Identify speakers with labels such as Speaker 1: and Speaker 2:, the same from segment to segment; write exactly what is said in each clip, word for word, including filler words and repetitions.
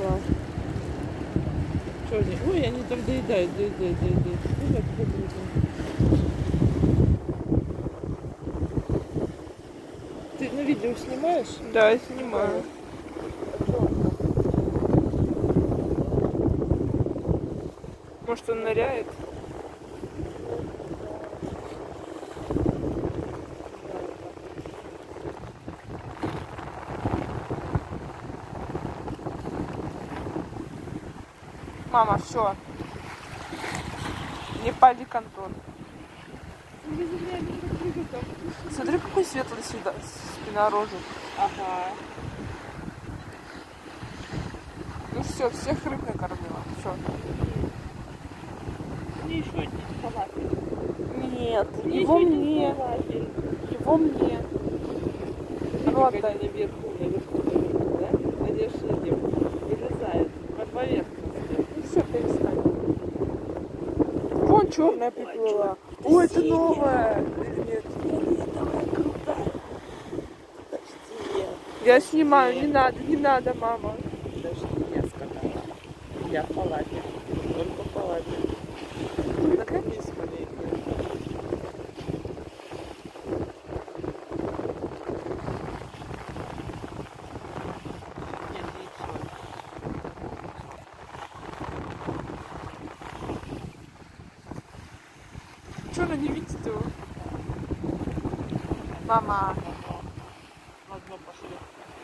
Speaker 1: Класс. Что они? Ой, они там доедают, доедают, доедают. Ну, как это Ты на видео снимаешь?
Speaker 2: Да, я снимаю. Может, он ныряет? Мама, все. Не пали контор. Смотри, какой светлый сюда спинорожек.
Speaker 1: Ага.
Speaker 2: Ну все, всех рыб накормила. Все.
Speaker 1: Мне еще один фалафель.
Speaker 2: Нет,
Speaker 1: Мне
Speaker 2: его
Speaker 1: еще один
Speaker 2: мне.
Speaker 1: фалафель.
Speaker 2: Его мне.
Speaker 1: Видите,
Speaker 2: Вот
Speaker 1: как они наверху, наверху, наверху, да? Они аж этим вылезают под поверхностью.
Speaker 2: Ну все, перестань. Вон черная приплыла. Ой, это новая. Или нет?
Speaker 1: Фиолетовая, крутая. Подожди, я.
Speaker 2: Я снимаю, не надо, не надо, мама.
Speaker 1: Подожди, я сказала. Я фалафель. Только фалафель. Наконец, маленькая. Нет, яйцо.
Speaker 2: Что она не видит его? Мама.
Speaker 1: Ладно, пошли.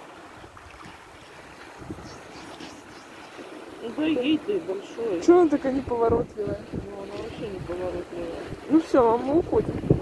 Speaker 1: Ну да ей ты большой.
Speaker 2: Чего она такая неповоротливая?
Speaker 1: Ну она вообще не поворотливая.
Speaker 2: Ну все, мама, мы уходим.